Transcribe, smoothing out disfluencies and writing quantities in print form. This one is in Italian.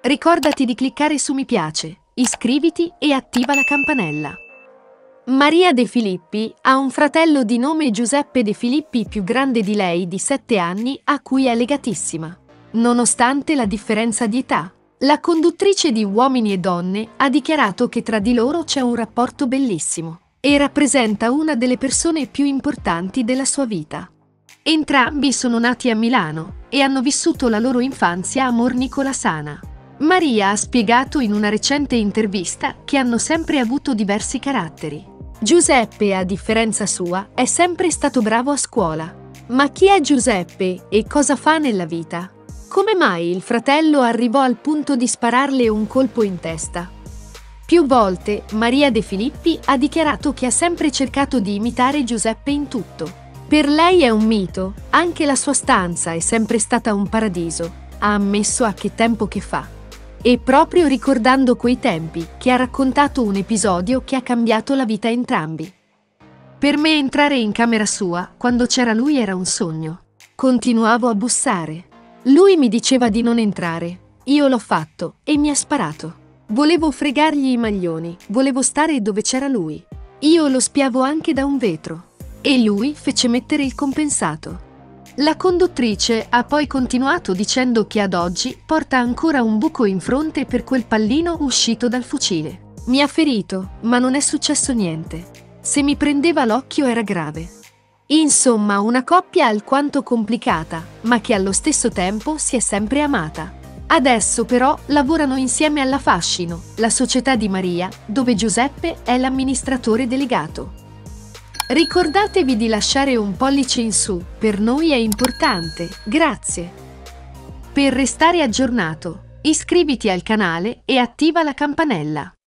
Ricordati di cliccare su mi piace, iscriviti e attiva la campanella. Maria De Filippi ha un fratello di nome Giuseppe De Filippi più grande di lei di 7 anni a cui è legatissima. Nonostante la differenza di età, la conduttrice di Uomini e Donne ha dichiarato che tra di loro c'è un rapporto bellissimo e rappresenta una delle persone più importanti della sua vita. Entrambi sono nati a Milano e hanno vissuto la loro infanzia a Mornicola-Sana. Maria ha spiegato in una recente intervista che hanno sempre avuto diversi caratteri. Giuseppe, a differenza sua, è sempre stato bravo a scuola. Ma chi è Giuseppe e cosa fa nella vita? Come mai il fratello arrivò al punto di spararle un colpo in testa? Più volte Maria De Filippi ha dichiarato che ha sempre cercato di imitare Giuseppe in tutto. Per lei è un mito, anche la sua stanza è sempre stata un paradiso, ha ammesso a Che tempo che fa. E proprio ricordando quei tempi che ha raccontato un episodio che ha cambiato la vita a entrambi. Per me entrare in camera sua quando c'era lui era un sogno. Continuavo a bussare. Lui mi diceva di non entrare. Io l'ho fatto e mi ha sparato. Volevo fregargli i maglioni, volevo stare dove c'era lui. Io lo spiavo anche da un vetro. E lui fece mettere il compensato. La conduttrice ha poi continuato dicendo che ad oggi porta ancora un buco in fronte per quel pallino uscito dal fucile. Mi ha ferito, ma non è successo niente. Se mi prendeva l'occhio era grave. Insomma, una coppia alquanto complicata, ma che allo stesso tempo si è sempre amata. Adesso però lavorano insieme alla Fascino, la società di Maria, dove Giuseppe è l'amministratore delegato. Ricordatevi di lasciare un pollice in su, per noi è importante, grazie. Per restare aggiornato, iscriviti al canale e attiva la campanella.